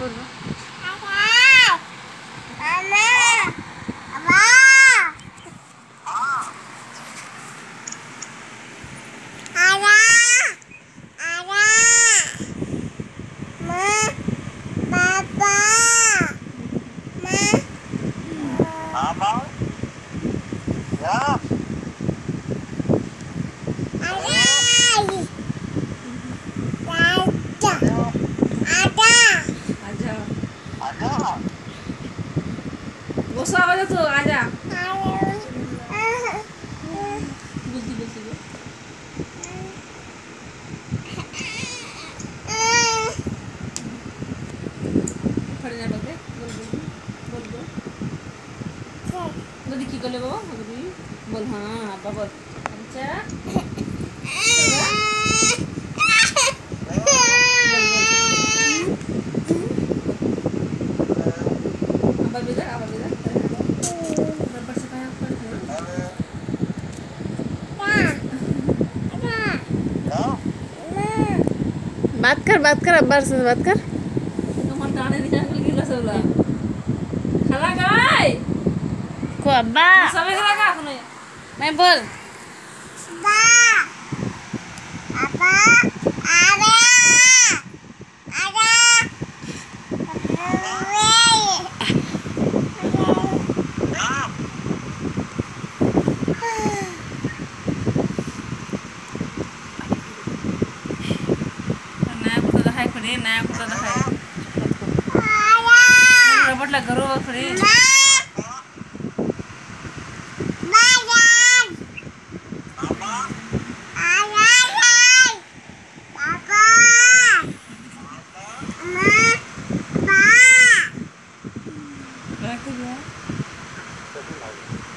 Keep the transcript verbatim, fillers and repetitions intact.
बोलो। गुस्सा हो जा तू, आजा। बुद्धि बुद्धि बोल। खड़े जा बगे बोल बोल बोल बोल। दादी की कर ले बाबा दादी बोल। हाँ अब्बा बोल। अच्छा अब्बा बेटा अब्बा बेटा रबर से पाया कर। बात कर बात कर अब्बा से बात कर। तुम ताने नहीं जान गिला सोला खला गाय को अब्बा सबे खला का अपने मैं बोल बा अब्बा आवे आजा नया कुत्ता दिखाई खड़ी नया कुत्ता दिखाई रबट लग करो खड़ी रख दिया।